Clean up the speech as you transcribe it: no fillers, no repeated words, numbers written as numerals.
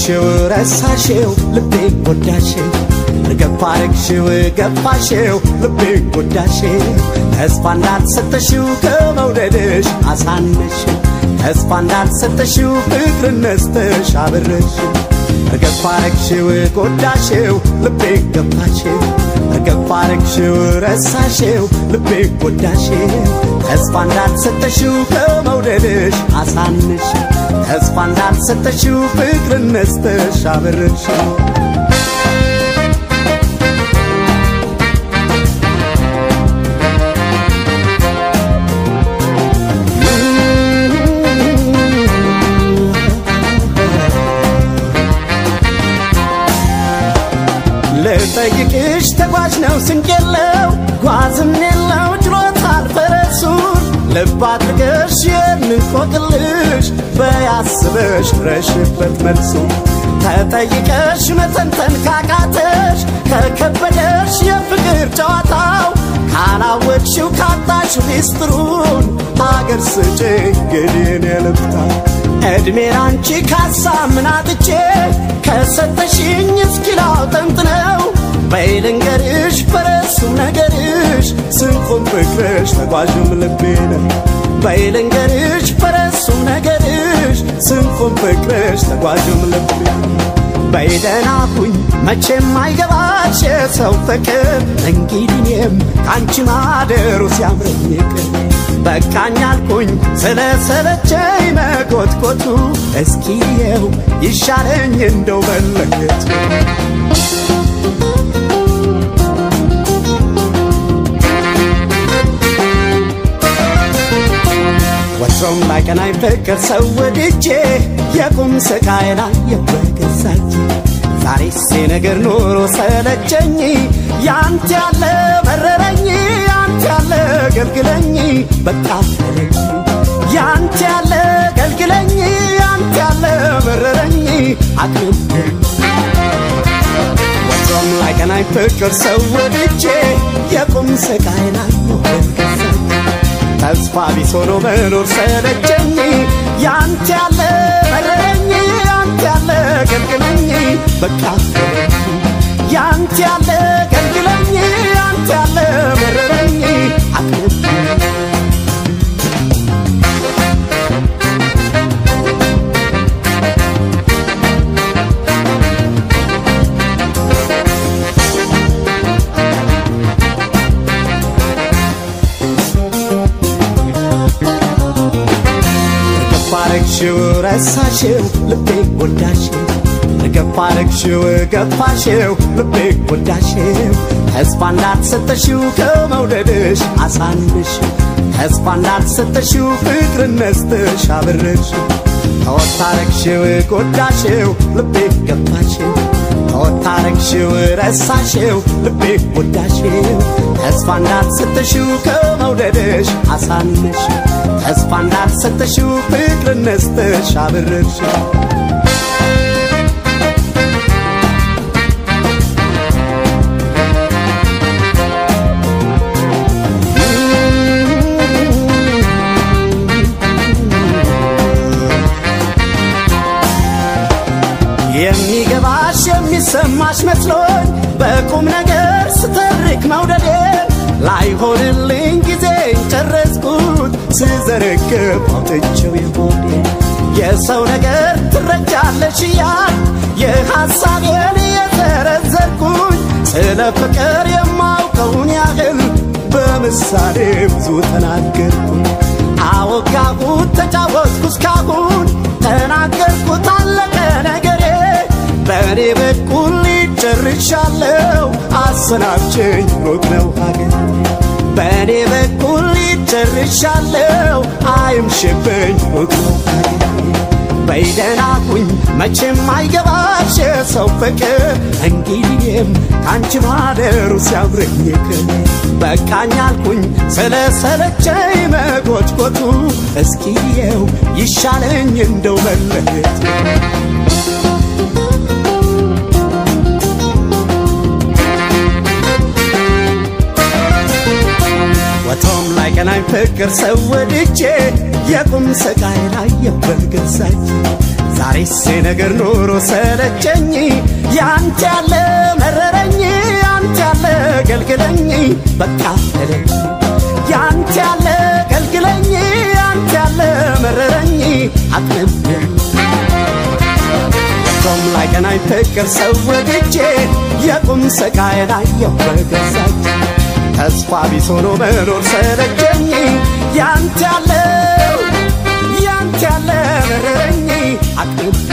አረግሽው ረሳሽው ልቤ ጎዳሽው እርግፍ አረግሽው ገፋሽው ልቤ ጎዳሽው ተስፋ እንዳልሰጠሽው ከመውደድሽ አሳነሽው ተስፋ እንዳልሰጠሽው ፍቅር ነስተሽ አብረሽው እርግፍ አረግሽው ጎዳሽው ልቤ ገፋሽው እርግፍ አረግሽው ረሳሽው ልቤ ጎዳሽው ተስፋ እንዳልሰጠሽው ከመውደድሽ አሳነሽው ተስፋ እንዳልሰጠሽው ፍቅር ነስተሽ አብረሽው ለጠይቅሽ ተጓዥ ነው ስንቄለው ጓዝም የለው ችሎታል ፈረሱን ልብ አድርገሽ የምንቆቅልሽ በያስበሽ ረሽበት መልሱ ተጠይቀሽ መተንተን ካቃተሽ ከከበደሽ የፍቅር ጨዋታው ካላወቅሽው ካጣሽው ሚስጥሩን አገር ስጭኝ ግዴን የልብታ እድሜ ላንቺ ካሳምናትቼ ከሰጠሽኝ እስኪላው ጠንጥነው በይልንገርሽ ፈረሱም ነገርሽ ስንቁም ፍቅርሽ ተጓዥም ልቤ ነው በይልንገርሽ ፈረሱም ነገርሽ ስንቁም ፍቅርሽ ተጓዥም ልቤ በይደናኩኝ መቼም አይገባሽ የሰው ፍቅር እንግዲህም ካንቺ ማደሩ ሲያምረኝ ይቅር በቃኝ አልኩኝ ስለሰለቸኝ መጎትጎቱ እስኪየው ይሻለኝ እንደው መለከቱ ወትሮም ባይቀናኝ ፍቅር ሰው ወድጄ የቁም ስቃይ ላይ የበገዛች ዛሬስ ነገር ኑሮ ሰለቸኝ ያንተ ያለ መረረኝ ያንተ ያለ ገልግለኝ በቃ ፈለኝ ያንተ ያለ ገልግለኝ ያንተ ያለ መረረኝ አቅልኝ ወትሮም ባይቀናኝ ፍቅር ሰው ወድጄ የቁም ስቃይ ላይ የበገዛች ተስፋ ቢስ ሆኖ መኖር ሰለቸኝ ያንተ ያለ መረረኝ ያንተ ያለ ገልግለኝ በቃ ያንተ ያለ ገልግለኝ ያንተ ያለ መረረኝ አቅልኝ አረግሽው ረሳሽው ልቤ ጎዳሽው እርግፍ አረግሽው ገፋሽው ልቤ ጎዳሽው ተስፋ እንዳልሰጠሽው ከመውደድሽ አሳነሽው ተስፋ እንዳልሰጠሽው ፍቅር ነስተሽ አብረሽው ተወት አረግሽው ጎዳሽው ልቤ ገፋሽው ተወት አረግሽው ረሳሽው ልቤ ጎዳሽው ተስፋ እንዳልሰጠሽው ከመውደድሽ አሳነሽው ተስፋ እንዳልሰጠሽው ፍቅር ነስተሽ አብረሽው የሚገባሽ የሚሰማሽ መስሎኝ በቁም ነገር ስተርክ መውደዴን ላይሆንልኝ ጊዜን ጨረስኩት ስዘረግፍ አውጥቼው የሆዴን የሰው ነገር ትረጃለሽ እያል የሐሳቤን የዘረዘርኩኝ ስለ ፍቅር የማውቀውን ያህል በምሳሌ ብዙ ተናገርኩኝ አወጋሁት ተጫወትኩ እስካሁን ተናገርኩት አለቀ ነገሬ በእኔ በኩል ጨርሻለሁ አሰናብችኝ ሩቅ ነው ሀገር በእኔ በኩል ጨርሻለሁ አይምሽብኝ ሩቅ ነው ሀገር በይደናኩኝ መቼም አይገባሽ የሰው ፍቅር እንግዲህም ካንቺ ማደሩ ሲያምረኝ ይቅር በቃኝ አልኩኝ ስለሰለቸኝ መጎትጎቱ እስኪየው ይሻለኝ እንደው መለየቱ ወቶም ላይ ቀናኝ ፍቅር ሰው ወድጄ የቁም ስቃይ ላይ የበገዛች ዛሬስ ነገር ኖሮ ሰለቸኝ ያንተ ያለ መረረኝ ያንተ ያለ ገልግለኝ በቃ ተለኝ ያንተ ያለ ገልግለኝ ያንተ ያለ መረረኝ አቅምብኝ ቆም ላይ ገናኝ ፍቅር ሰው ወድጄ የቁም ሰቃይ ናየው በገዛች ተስፋ ቢስ ሆኖ መኖር ሰለቸኝ ያንተ ያለ መረረኝ አቅምብኝ